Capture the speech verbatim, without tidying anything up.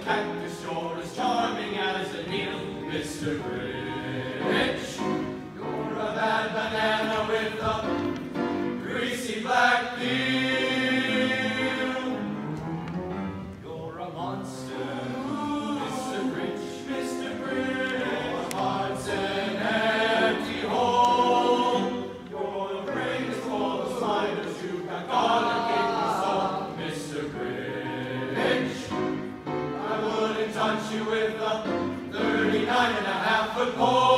cactus, you're as charming as a needle, Mister Grinch. You're a bad banana with a greasy black peel. You're a monster, Mister Grinch, Mister Grinch. Your heart's an empty hole. Your brain is full of sliders, you've got garlic in your soul, Mister Grinch. I wouldn't touch you with a thirty-nine and a half foot pole.